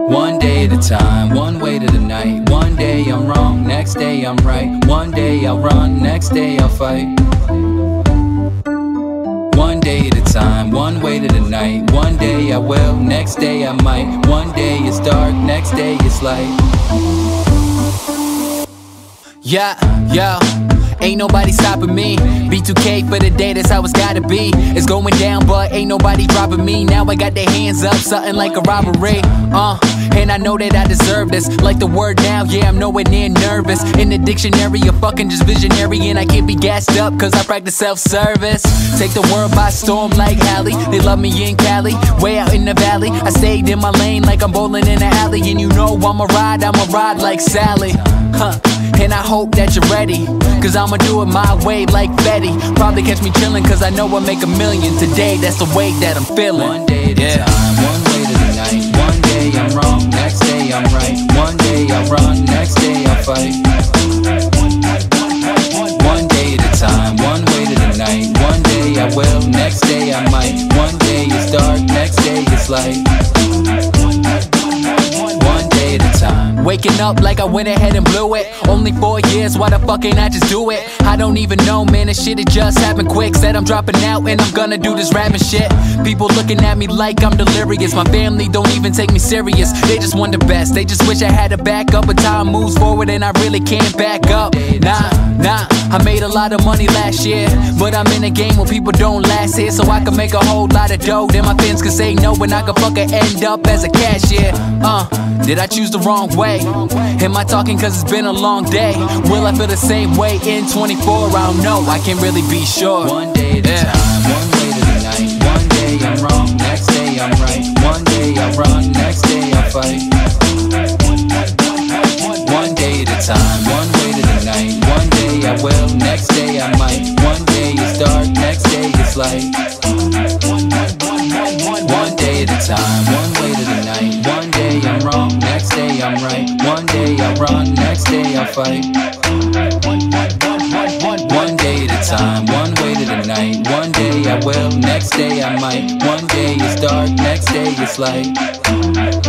One day at a time, one way to the night. One day I'm wrong, next day I'm right. One day I'll run, next day I'll fight. One day at a time, one way to the night. One day I will, next day I might. One day it's dark, next day it's light. Yeah, yo, ain't nobody stopping me. B2K for the day, that's how it's gotta be. It's going down, but ain't nobody dropping me. Now I got their hands up, something like a robbery. And I know that I deserve this. Like the word now, yeah, I'm nowhere near nervous. In the dictionary, you're fucking just visionary. And I can't be gassed up, cause I practice self-service. Take the world by storm like Halle. They love me in Cali, way out in the valley. I stayed in my lane like I'm bowling in the alley. And you know I'ma ride like Sally. And I hope that you're ready, cause I'ma do it my way like Betty. Probably catch me chillin', cause I know I'll make $1 million today. That's the way that I'm feeling. One day at a time, one way to the night. One day I'm wrong, next day I'm right. One day I run, next day I fight. One day at a time, one way to the night. One day I will, next day I might. One day it's dark, next day it's light. One day at a time. Waking up like I went ahead and blew it. Only 4 years, why the fuck ain't I just do it? I don't even know, man, this shit, it just happened quick. Said I'm dropping out and I'm gonna do this rapping shit. People looking at me like I'm delirious. My family don't even take me serious. They just want the best, they just wish I had a backup. But time moves forward and I really can't back up. Nah, I made a lot of money last year, but I'm in a game where people don't last here. So I can make a whole lot of dough, then my fans can say no, and I can fucking end up as a cashier. Did I choose the wrong way? Am I talking cause it's been a long day? Will I feel the same way in 24? I don't know, I can't really be sure. One day at a time, one way to the night. One day I'm wrong, next day I'm right. One day I run, next day I fight. One day at a time, one way to the night. One day I will, next day I might. One day it's dark, next day it's light. One day at a time, one way to the night. One day I'm wrong, next day I'm right. One day I run, next day I fight. One day at a time, one way to the night. One day I will, next day I might. One day it's dark, next day it's light.